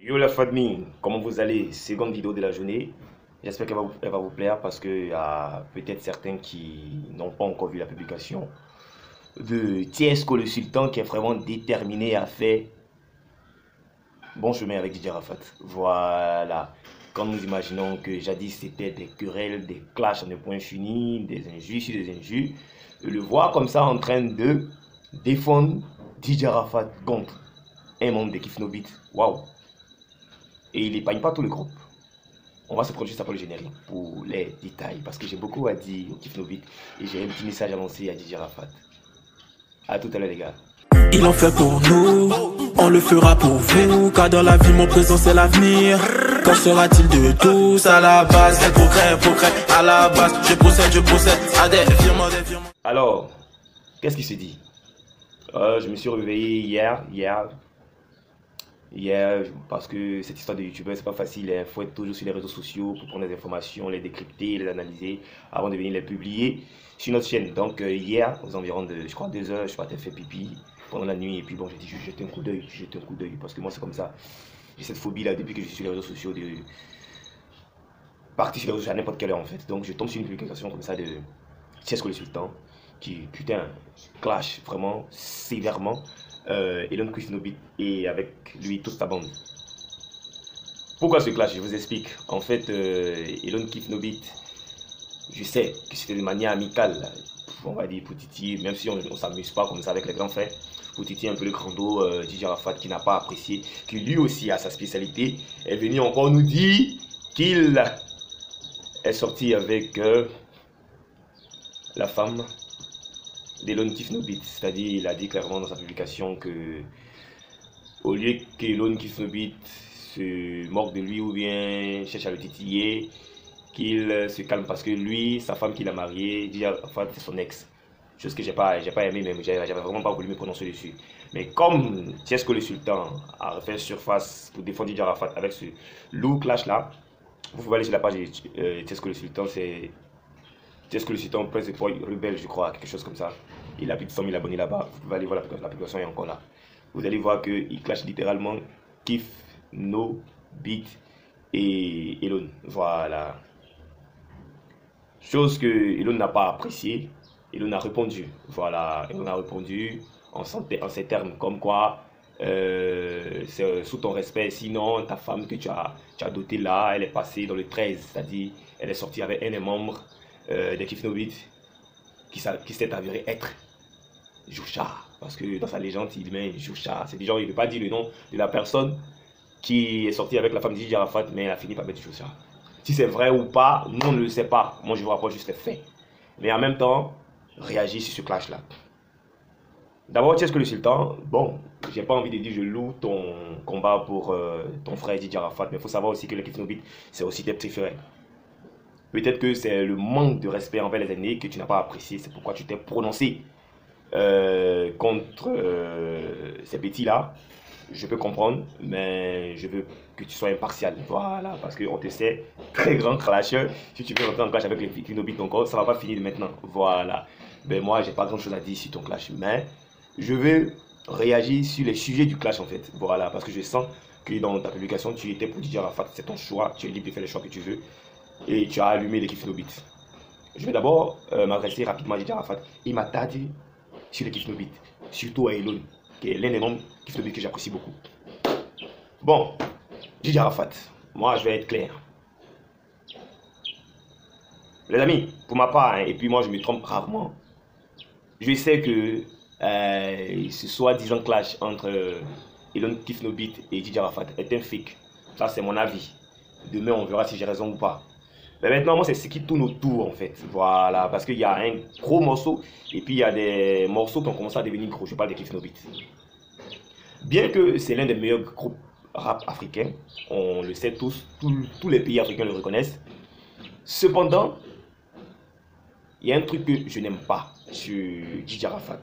Yo la famille, comment vous allez? Seconde vidéo de la journée. J'espère qu'elle va vous plaire parce qu'il y a peut-être certains qui n'ont pas encore vu la publication de Tiesco le Sultan qui est vraiment déterminé à faire bon chemin avec Didier Rafat. Voilà. Quand nous imaginons que jadis c'était des querelles, des clashs à ne point fini, des injures sur des injures, le voir comme ça en train de défendre Didier Rafat contre un membre de Kifnobit. Waouh! Et il n'épargne pas tout le groupe. On va se produire ça pour le générique, pour les détails, parce que j'ai beaucoup à dire au Kifnobit et j'ai un petit message à lancer à Didier Rafat. A tout à l'heure les gars. Il en fait pour nous, on le fera pour vous, car dans la vie mon présent c'est l'avenir. Qu'en sera-t-il de tous à la base, des progrès, à la base, je procède à des virements. Alors, qu'est-ce qui se dit? Je me suis réveillé hier, parce que cette histoire de youtubeur c'est pas facile, il faut être toujours sur les réseaux sociaux pour prendre des informations, les décrypter, les analyser avant de venir les publier sur notre chaîne. Donc hier, aux environs de, je crois 2 heures, je suis parti faire pipi pendant la nuit et puis bon j'ai dit je jette un coup d'œil, parce que moi c'est comme ça. J'ai cette phobie là depuis que je suis sur les réseaux sociaux de partir sur les réseaux sociaux à n'importe quelle heure en fait. Donc je tombe sur une publication comme ça de Tiesco le Sultan qui putain clash vraiment sévèrement Elon Kifnobit et avec lui toute sa bande. Pourquoi ce clash? Je vous explique. En fait, Elon Kifnobit, je sais que c'était de manière amicale, on va dire pour titiller, même si on ne s'amuse pas comme ça avec les grands frères, pour titiller un peu le crando Didier Rafat qui n'a pas apprécié, qui lui aussi a sa spécialité, est venu encore nous dire qu'il est sorti avec la femme d'Elon Kifnobit, c'est-à-dire il a dit clairement dans sa publication que au lieu qu'Elon Kifnobit se moque de lui ou bien cherche à le titiller, qu'il se calme parce que lui, sa femme qu'il a mariée, Didier Rafat, c'est son ex. Chose que j'ai pas aimé, même j'avais vraiment pas voulu me prononcer dessus. Mais comme Tiesco le Sultan a refait surface pour défendre Didier Rafat avec ce lourd clash là, vous pouvez aller sur la page de Tiesco le Sultan, c'est Tiesco le Sultan, Prince de Poy Rebelle, je crois, quelque chose comme ça. Il a plus de 100 000 abonnés là-bas. Vous pouvez aller voir l'application est encore là. Vous allez voir qu'il clash littéralement Kif, No, Beat et Elon. Voilà. Chose que Elon n'a pas apprécié. Elon a répondu. Voilà. Elon a répondu en ces termes comme quoi c'est sous ton respect. Sinon, ta femme que tu as dotée là, elle est passée dans le 13. C'est-à-dire, elle est sortie avec un des membres de Kifnobit qui s'est avéré être Joucha. Parce que dans sa légende, il met Joucha. C'est des gens, il ne veut pas dire le nom de la personne qui est sortie avec la femme de Didier Rafat, mais elle a fini par mettre Joucha. Si c'est vrai ou pas, nous on ne le sait pas. Moi je vous rapporte juste les faits. Mais en même temps, réagis sur ce clash-là. D'abord, Tiesco le Sultan, bon, j'ai pas envie de dire je loue ton combat pour ton frère Didier Rafat, mais il faut savoir aussi que le Kifnobit, c'est aussi tes petits frères. Peut-être que c'est le manque de respect envers les aînés que tu n'as pas apprécié, c'est pourquoi tu t'es prononcé contre ces petits-là. Je peux comprendre, mais je veux que tu sois impartial. Voilà, parce qu'on te sait très grand clasheur. Si tu veux rentrer en clash avec les Kifnobit encore, ça va pas finir maintenant. Voilà. Ben moi, j'ai pas grand chose à dire sur ton clash, mais je veux réagir sur les sujets du clash en fait. Voilà, parce que je sens que dans ta publication, tu étais pour Didier Rafat, c'est ton choix, tu es libre de faire les choix que tu veux. Et tu as allumé les Kifnobit. Je vais d'abord m'adresser rapidement à Didier Rafat. Il m'a dit sur les Kifnobit, surtout à Elon, qui est l'un des membres Kifnobit que j'apprécie beaucoup. Bon, Didier Rafat, moi je vais être clair. Les amis, pour ma part, hein, et puis moi je me trompe rarement, je sais que ce soi-disant clash entre Elon Kifnobit et Didier Rafat est un fake. Ça c'est mon avis. Demain on verra si j'ai raison ou pas. Mais maintenant, moi, c'est ce qui tourne autour, en fait. Voilà, parce qu'il y a un gros morceau, et puis il y a des morceaux qui ont commencé à devenir gros. Je parle de Kifnobit. Bien que c'est l'un des meilleurs groupes rap africains, on le sait tous, tous les pays africains le reconnaissent. Cependant, il y a un truc que je n'aime pas sur Didier Rafat.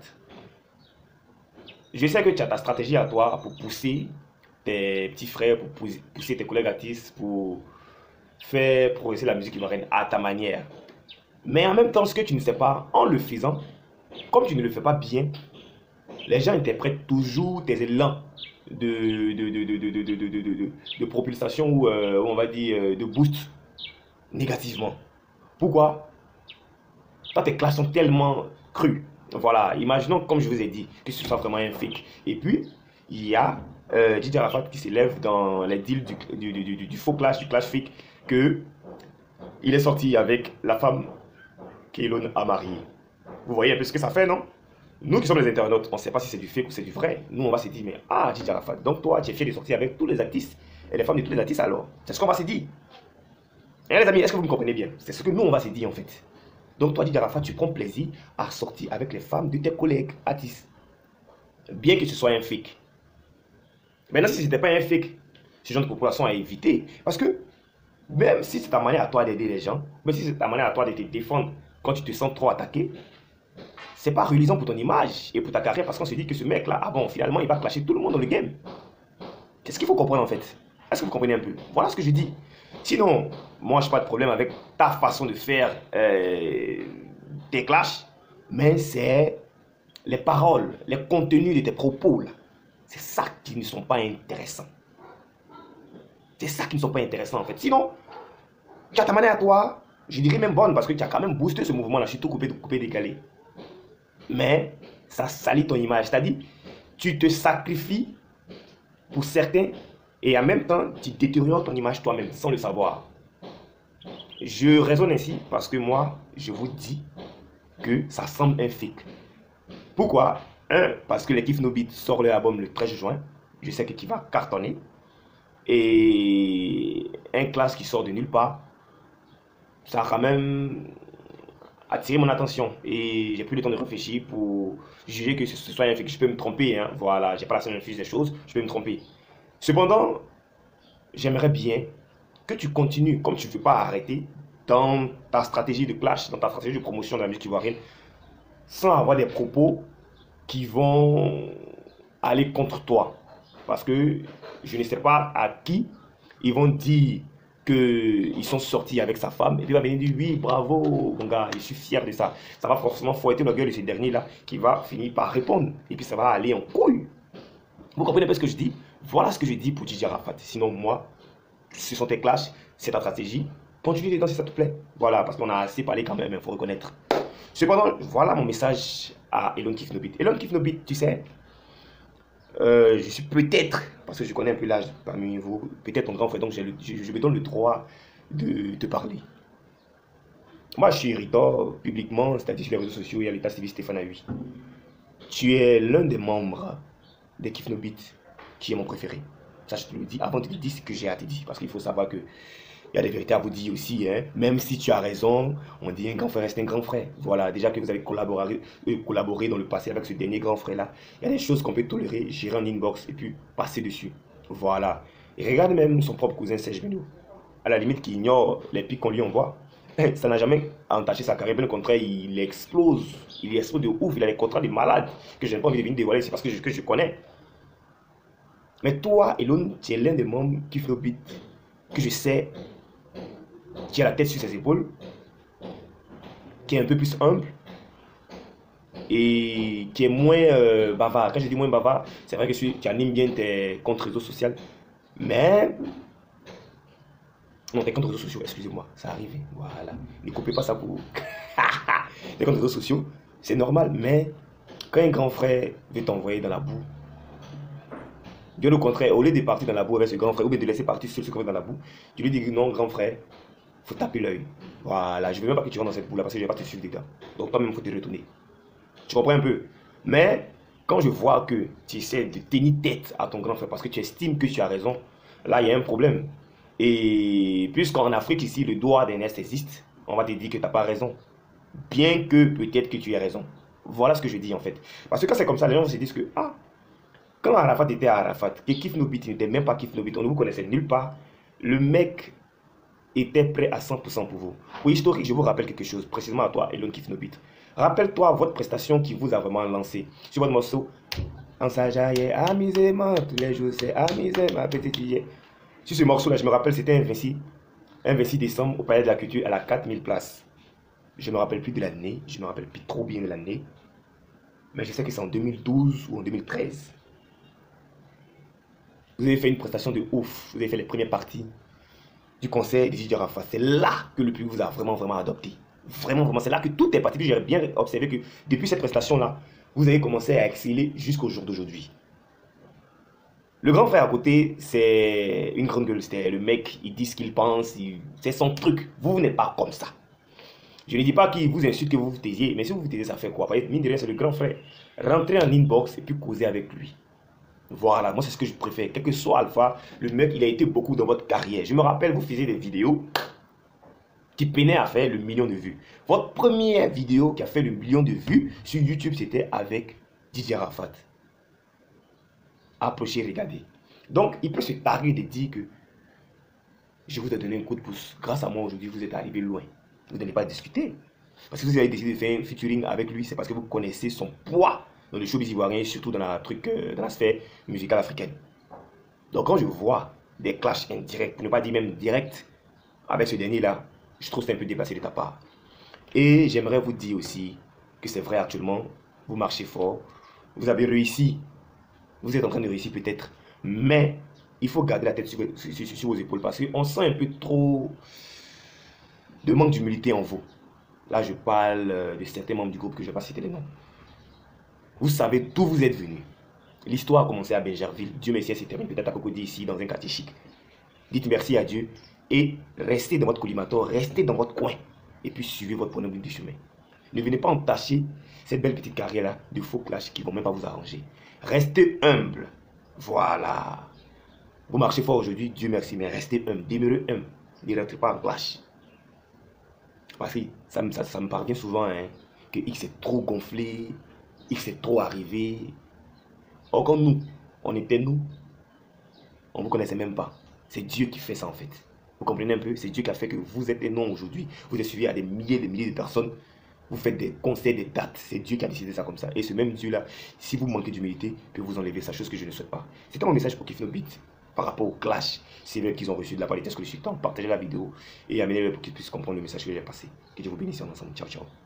Je sais que tu as ta stratégie à toi pour pousser tes petits frères, pour pousser tes collègues artistes, pour faire progresser la musique ivoirienne à ta manière. Mais en même temps, ce que tu ne sais pas, en le faisant, comme tu ne le fais pas bien, les gens interprètent toujours tes élans de propulsation ou on va dire de boost négativement. Pourquoi? Toi, tes classes sont tellement crues. Voilà, imaginons, comme je vous ai dit, que ce soit vraiment un fake. Et puis, il y a Didier Arafat qui s'élève dans les deals du faux clash, du clash fake, que il est sorti avec la femme qu'Elon a mariée. Vous voyez un peu ce que ça fait, non? Nous qui sommes les internautes, on ne sait pas si c'est du fake ou c'est du vrai. Nous, on va se dire, mais ah, Didier Arafat, donc toi, tu es fier de sortir avec tous les artistes et les femmes de tous les artistes alors. C'est ce qu'on va se dire. Et les amis, est-ce que vous me comprenez bien? C'est ce que nous, on va se dire en fait. Donc toi, Didier Arafat, tu prends plaisir à sortir avec les femmes de tes collègues artistes. Bien que ce soit un fake. Maintenant, si ce n'était pas un fake, ce genre de population à éviter. Parce que même si c'est ta manière à toi d'aider les gens, même si c'est ta manière à toi de te défendre quand tu te sens trop attaqué, c'est pas reluisant pour ton image et pour ta carrière parce qu'on se dit que ce mec-là, ah bon, finalement, il va clasher tout le monde dans le game. C'est ce qu'il faut comprendre en fait. Est-ce que vous comprenez un peu? Voilà ce que je dis. Sinon, moi, je n'ai pas de problème avec ta façon de faire tes clashs, mais c'est les paroles, les contenus de tes propos là. C'est ça qui ne sont pas intéressants. C'est ça qui ne sont pas intéressants en fait. Sinon, tu as ta manière à toi, je dirais même bonne parce que tu as quand même boosté ce mouvement-là, surtout coupé décalé. Mais ça salit ton image. C'est-à-dire, tu te sacrifies pour certains et en même temps, tu détériores ton image toi-même sans le savoir. Je raisonne ainsi parce que moi, je vous dis que ça semble un fake. Pourquoi? Parce que l'équipe No Beat sort leur album le 13 juin. Je sais qu'il va cartonner. Et un clash qui sort de nulle part, ça a quand même attiré mon attention. Et j'ai pris le temps de réfléchir pour juger que ce soit un fake. Je peux me tromper, hein. Voilà, j'ai pas la seule fiche des choses, je peux me tromper. Cependant, j'aimerais bien que tu continues, comme tu ne veux pas arrêter, dans ta stratégie de clash, dans ta stratégie de promotion de la musique ivoirienne, sans avoir des propos qui vont aller contre toi. Parce que je ne sais pas à qui ils vont dire qu'ils sont sortis avec sa femme. Et puis il va venir dire, oui, bravo, mon gars, je suis fier de ça. Ça va forcément fouetter la gueule de ce dernier-là qui va finir par répondre. Et puis ça va aller en couille. Vous comprenez un peu ce que je dis? Voilà ce que je dis pour Didier Arafat. Sinon, moi, ce sont tes clashs, c'est ta stratégie. Continue dedans si ça te plaît. Voilà, parce qu'on a assez parlé quand même, il faut reconnaître. Cependant, voilà mon message à Elon Kif No Beat. Elon Kif No Beat, tu sais, je suis peut-être, parce que je connais un peu l'âge parmi vous, peut-être ton grand frère, donc je me donne le droit de te parler. Moi, je suis irritant publiquement, c'est-à-dire sur les réseaux sociaux et à l'état civil Stéphane Aoui. Tu es l'un des membres de Kif No Beat qui est mon préféré. Ça, je te le dis avant de te dire ce que j'ai à te dire. Parce qu'il faut savoir que il y a des vérités à vous dire aussi. Hein. Même si tu as raison, on dit un grand frère reste un grand frère. Voilà, déjà que vous avez collaboré dans le passé avec ce dernier grand frère-là, il y a des choses qu'on peut tolérer, gérer en inbox et puis passer dessus. Voilà. Et regarde même son propre cousin Serge Beno. À la limite, qui ignore les pics qu'on lui envoie. Ça n'a jamais entaché sa carrière. Bien au contraire, il explose. Il explose de ouf. Il a des contrats de malade que je n'ai pas envie de venir dévoiler. C'est parce que je connais. Mais toi, Elon, tu es l'un des membres qui fait le beat, que je sais, qui a la tête sur ses épaules, qui est un peu plus humble et qui est moins bavard. Quand je dis moins bavard, c'est vrai que tu animes bien tes comptes réseaux sociaux, mais non, tes comptes réseaux sociaux, excusez-moi, ça arrive, voilà. Ne coupez pas ça pour les comptes réseaux sociaux, c'est normal, mais quand un grand frère veut t'envoyer dans la boue, bien au contraire, au lieu de partir dans la boue avec ce grand frère, ou bien de laisser partir seul ce grand frère dans la boue, tu lui dis non, grand frère, il faut taper l'œil. Voilà, je ne veux même pas que tu rentres dans cette boue-là parce que je ne vais pas te suivre, les gars. Donc toi-même, il faut te retourner. Tu comprends un peu? Mais quand je vois que tu essaies de tenir tête à ton grand frère parce que tu estimes que tu as raison, là, il y a un problème. Et puisqu'en Afrique, ici, le droit d'anesthésiste, on va te dire que tu n'as pas raison. Bien que peut-être que tu aies raison. Voilà ce que je dis en fait. Parce que quand c'est comme ça, les gens se disent que, ah, quand Arafat était à Arafat, que Kif No Beat n'était même pas Kif No Beat, on ne vous connaissait nulle part, le mec était prêt à 100% pour vous. Pour historique, je vous rappelle quelque chose, précisément à toi, Elon Kif No Beat. Rappelle-toi votre prestation qui vous a vraiment lancé sur votre morceau. En s'ajaillait amusément, tous les jours c'est amusé, ma petite fille. Sur ce morceau-là, je me rappelle, c'était un 26 décembre au Palais de la Culture à la 4000 places. Je ne me rappelle plus de l'année, je ne me rappelle plus trop bien de l'année, mais je sais que c'est en 2012 ou en 2013. Vous avez fait une prestation de ouf. Vous avez fait les premières parties du concert de DJ Arafat. C'est là que le public vous a vraiment adopté. Vraiment, c'est là que tout est parti. Puis j'ai bien observé que depuis cette prestation-là, vous avez commencé à exceller jusqu'au jour d'aujourd'hui. Le grand frère à côté, c'est une grande gueule. C'est le mec, il dit ce qu'il pense. C'est son truc. Vous n'êtes pas comme ça. Je ne dis pas qu'il vous insulte, que vous vous taisiez. Mais si vous vous taisez, ça fait quoi? Mine de rien, c'est le grand frère. Rentrez en inbox et puis causer avec lui. Voilà, moi c'est ce que je préfère. Quel que soit Alpha, le mec, il a été beaucoup dans votre carrière. Je me rappelle, vous faisiez des vidéos qui peinaient à faire le million de vues. Votre première vidéo qui a fait le million de vues sur YouTube, c'était avec DJ Arafat. Approchez, regardez. Donc, il peut se targuer de dire que je vous ai donné un coup de pouce. Grâce à moi, aujourd'hui, vous êtes arrivé loin. Vous n'allez pas discuter. Parce que vous avez décidé de faire un featuring avec lui, c'est parce que vous connaissez son poids dans le showbiz ivoirien et surtout dans la sphère musicale africaine. Donc, quand je vois des clashs indirects, pour ne pas dire même directs, avec ce dernier-là, je trouve c'est un peu déplacé de ta part. Et j'aimerais vous dire aussi que c'est vrai actuellement, vous marchez fort, vous avez réussi. Vous êtes en train de réussir peut-être, mais il faut garder la tête sur vos épaules parce qu'on sent un peu trop de manque d'humilité en vous. Là, je parle de certains membres du groupe que je ne vais pas citer les noms. Vous savez d'où vous êtes venu. L'histoire a commencé à Benjerville. Dieu merci, c'est terminé peut-être à Cocody ici, dans un quartier chic. Dites merci à Dieu et restez dans votre collimateur, restez dans votre coin et puis suivez votre bonhomme du chemin. Ne venez pas entacher cette belle petite carrière-là de faux clashs qui ne vont même pas vous arranger. Restez humble. Voilà. Vous marchez fort aujourd'hui, Dieu merci, mais restez humble. Demeurez humble. Ne rentrez pas en clash. Parce que ça me parvient souvent que X est trop gonflé, X est trop arrivé. Or, quand nous, on était nous, on ne vous connaissait même pas. C'est Dieu qui fait ça en fait. Vous comprenez un peu? C'est Dieu qui a fait que vous êtes un nom aujourd'hui. Vous êtes suivi à des milliers de personnes. Vous faites des concerts, des dates. C'est Dieu qui a décidé ça comme ça. Et ce même Dieu-là, si vous manquez d'humilité, peut vous enlever sa chose que je ne souhaite pas. C'était mon message pour Kifno Beat par rapport au clash sévère qu'ils ont reçu de la part des Tesco le Sultan. Partagez la vidéo et amenez-le pour qu'ils puissent comprendre le message que j'ai passé. Que Dieu vous bénisse ensemble. Ciao, ciao.